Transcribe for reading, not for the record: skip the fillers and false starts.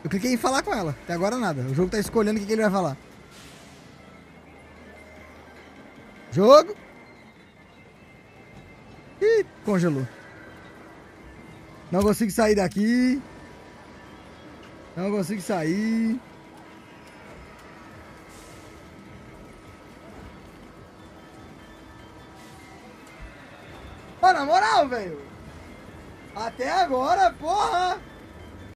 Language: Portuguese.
Eu cliquei em falar com ela. Até agora nada. O jogo tá escolhendo o que ele vai falar. Jogo. Ih, congelou. Não consigo sair daqui. Não consigo sair. Ó, na moral, velho. Até agora, porra.